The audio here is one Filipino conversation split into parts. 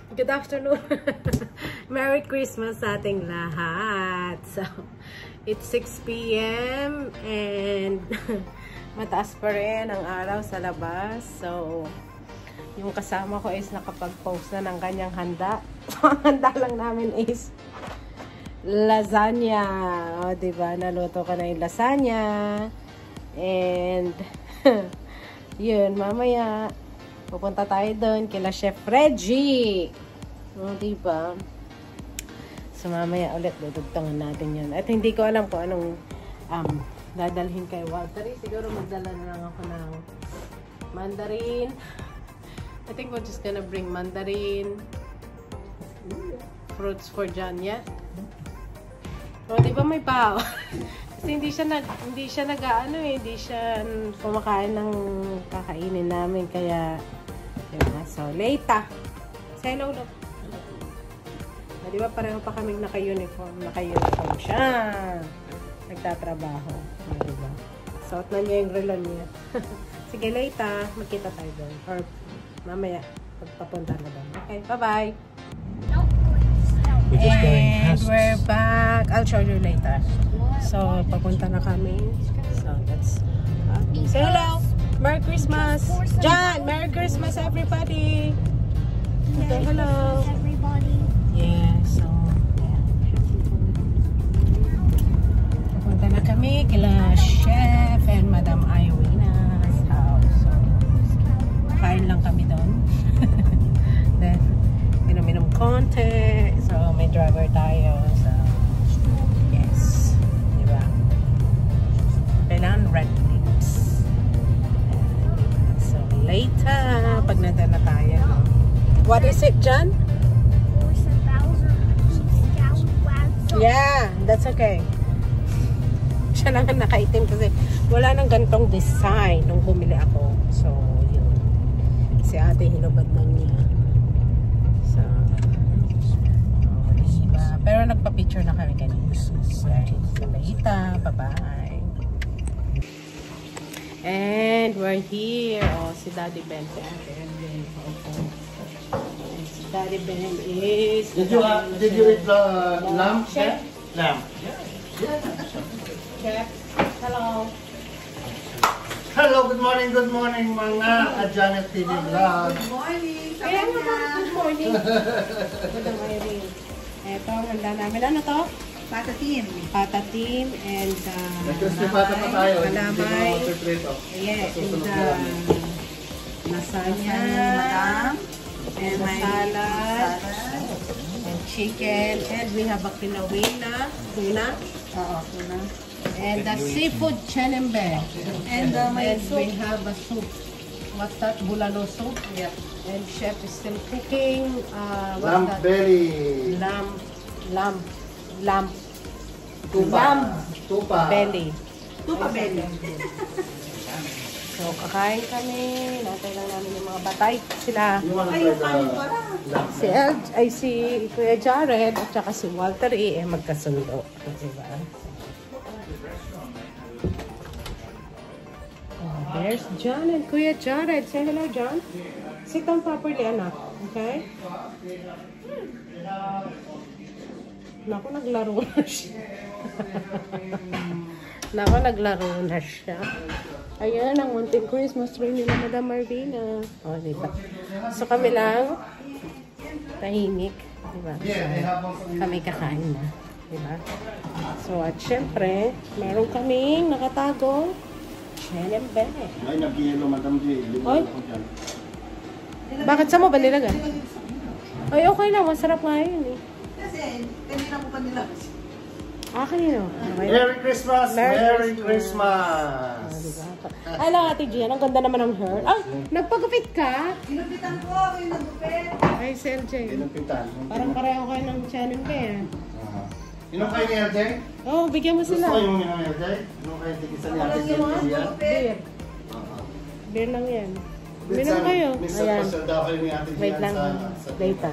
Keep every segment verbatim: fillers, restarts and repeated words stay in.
Good afternoon. Merry Christmas sa ating lahat. So, it's six p m and mataas pa rin ang araw sa labas. So, yung kasama ko is nakapag-post na ng kanyang handa. So, ang handa lang namin is lasagna. O, diba? Naluto ko na yung lasagna. And, yun, mamaya, pupunta tayo doon kila Chef Reggie. O, diba? So, mamaya ulit, dudugtangan natin yun. At hindi ko alam kung anong um, dadalhin kay Walter. Siguro magdala na lang ako ng mandarin. I think we're just gonna bring mandarin. Fruits for John, yeah? O, diba may pao? Kasi hindi siya nag hindi siya nag-aano eh, hindi siya kumakain ng kakainin namin kaya diba? So later. Say hello, look. Ah, diba pareho pa kaming naka-uniform, naka-uniform siya. Nagtatrabaho, ah, diba? Suot na niya yung relon niya. Sige, later, magkita tayo doon or mamaya pagpapunta na doon. Okay, bye-bye. We're just going and we're back. I'll show you later. So, papunta na kami. So, that's... Uh, say hello! Merry Christmas! John! Merry Christmas, everybody! Say hello! Everybody! Yeah, so... Yeah. Papunta na kami kila Chef and Madam Irina's house. So, kain lang kami doon. Then, minum-minum konti. So, may driver tayo. So, yes. Diba? Kailangan red lips. So, later, pag nandun na tayo. What is it, John? Yeah, that's okay. Siya lang ang nakaitim kasi wala nang gantong design nung bumili ako. So, yun. Si ate hinubad lang niya. So, pero nagpa-picture na kami kanina. So, later. Bye-bye. And we're here. Oh, si Daddy Ben. Si Ate Ben. Okay. And si Daddy Ben is... Did you, uh, did you eat the uh, lamb? Chef? Lamb. Yeah. Chef. Hello. Hello, good morning, good morning mga Janet T V Vlog. Good morning! Kaya nga ba, good morning. Madam Irene. Ito, handa namin. Ano to? Patatim. Patatim and uh, Nag-crispy pata pa tayo. kalamay. Yeah, Yeah, and uh, lasagna. And salad. And chicken. And we have a kinawina. Tuna. Oo, tuna. And the seafood chenembe. And uh, may And soup. we have a soup. What's that? Bulalo soup. Yep. And chef is still cooking. Uh, what's Lamb that? belly. Lamb. Lamb. Lamb. Tupa. Lamb. Tupa. Belly. Tupa belly. So, kakain kami. Natay lang namin yung mga batay. Sila. You wanna Ay, try yung kanin the pala. lamb? Si El, ay si Kuya Jared at saka si Walter eh, eh magkasundo. Diba? Oh, there's John and Kuya Jared. Say hello, John. Sit down properly, anak. Okay? Naku, naglaro na siya. Naku, naglaro na siya. Ayan, ang munting Christmas tree nila Madam Marvina. O, oh, diba? So, kami lang tahimik. Diba? So, kami kakain na. Diba? So, at syempre, meron kaming nakatago. Chenembe. Ay, nag-yelo, Madam J. Oy. Bakit sa mo ba nilagay? Ay, okay lang. Masarap nga yun eh. Kasi, kanina ko pa nila. Ah, kanino? Okay. Merry Christmas! Merry Merry Christmas. Christmas! Ah, diba? Ay lang, Ate Gian. Ang ganda naman ng hair. Ah, nagpagupit ka? Ginupitan ko, yung nagupit. Ay, si L J. Pinupitan. Parang pareho kayo ng Chenembe eh. Inom kayo ni L J? Oo, oh, bigyan mo Gusto sila. ko yung inom ni L J? Inom kayo tigisa ni Ate J? Beer. Beer lang yan. Minom kayo. Minsan Ayan. pa siya daw kayo ni Ate J Wait lang. sa... sa Data.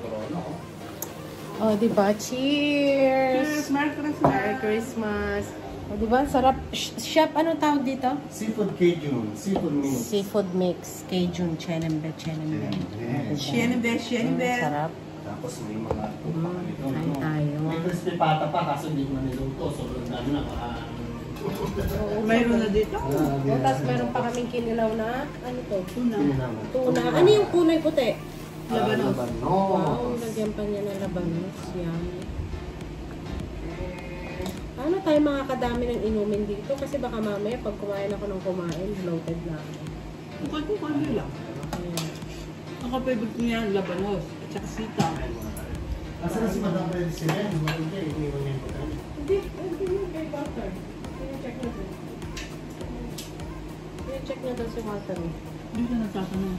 corona, oh. Oh, di ba? Cheers! Merry Christmas! Merry Christmas! Oh, di ba? Sarap. Sh- Chef, ano tawag dito? Seafood Cajun, seafood mix. Seafood mix. Cajun, chenembe, chenembe. Chenembe. Shienebe, shienebe. Mm, sarap. Tapos may mga tupa Mm, nito. kain no? tayo. May crispy pata pa kaso hindi ko na niluto. Sobrang dami na. Baka... Oo, Mayroon na dito. Ah, Oh, tapos meron pa kaming kinilaw na, ano to? Tuna. Pininaman. Tuna. Ano yung kulay puti? Labanos. Labanos. Wow, lagyan pa niya ng labanos. Yan. Paano tayo makakadami ng inumin dito? Kasi baka mamaya pag kumain ako ng kumain, bloated na ako. Kunti-kunti lang. Ayan. Ang favorite niya, labanos. At saka sitaw. Kasi na si Madam President, hindi, iniwan niya yung pagkain. Hindi, hindi mo kay Walter. Pina-check na doon. Pina-check na doon si Walter. Hindi siya nagtatanong.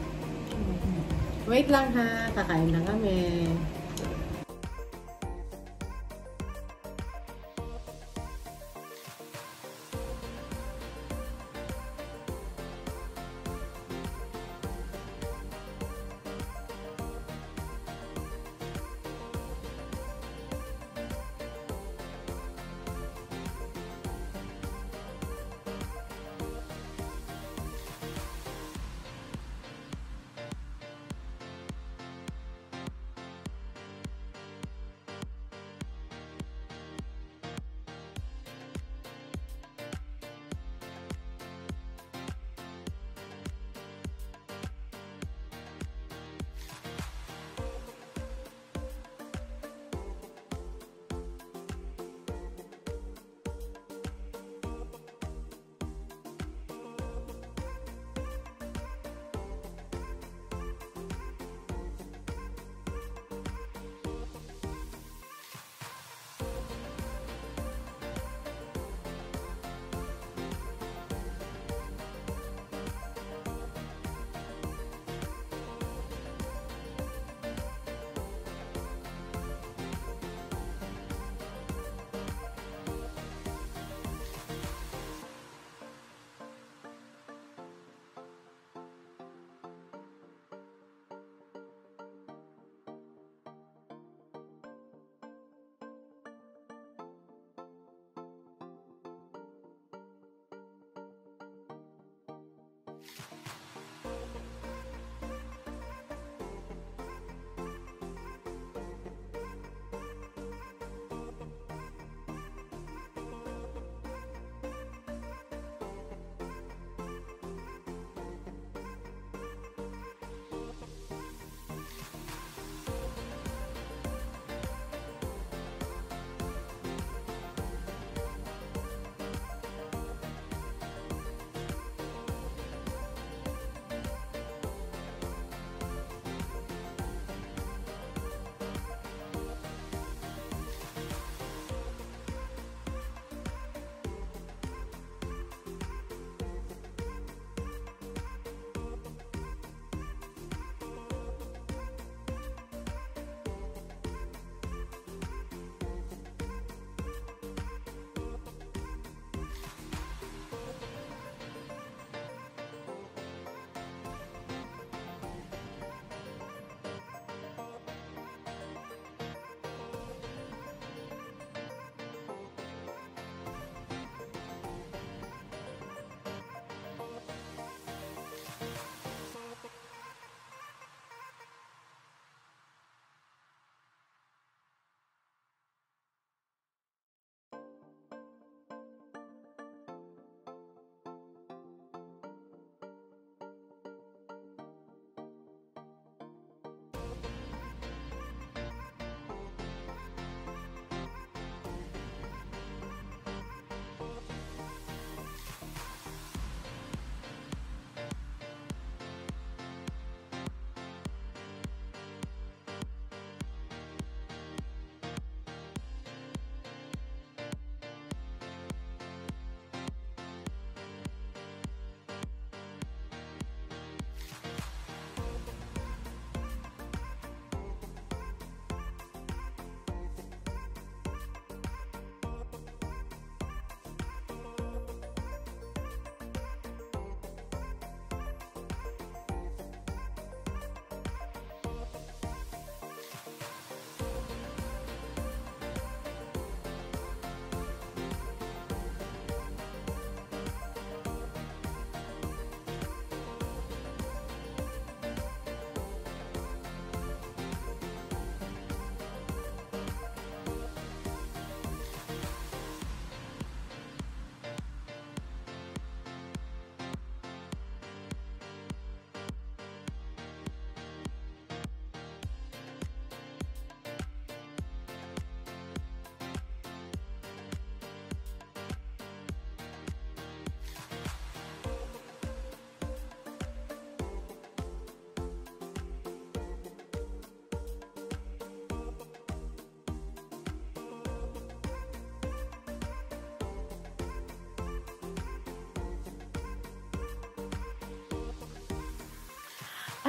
Wait lang ha, kakain lang kami.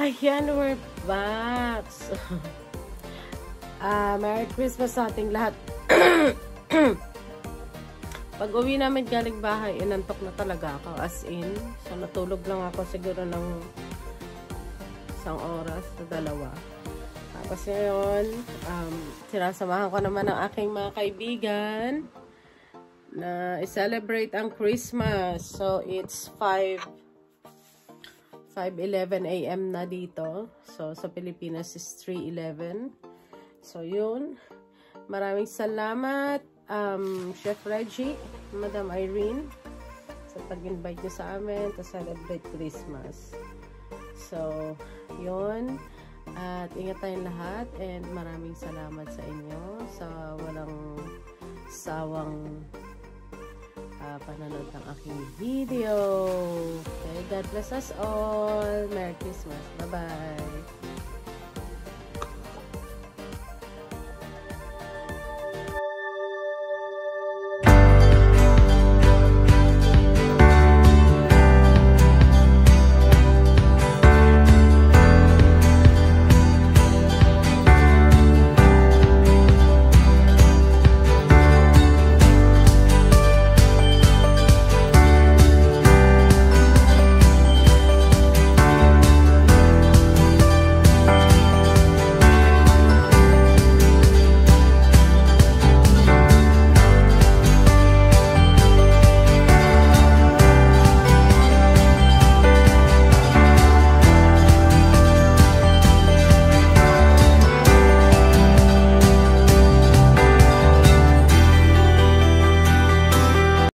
Ayan, we're back. So, uh, Merry Christmas sa ating lahat. Pag uwi namin galing bahay, inantok na talaga ako. As in, so natulog lang ako siguro ng isang oras na dalawa. Tapos ngayon, um, sinasamahan ko naman ang aking mga kaibigan na i-celebrate ang Christmas. So, it's five eleven a m na dito. So, sa Pilipinas is three eleven. So, yun. Maraming salamat, um, Chef Reggie, Madam Irene, sa pag-invite niyo sa amin to celebrate Christmas. So, yun. At ingat tayong lahat and maraming salamat sa inyo sa walang sawang Uh, panonood ng aking video. Okay, God bless us all. Merry Christmas. Bye-bye.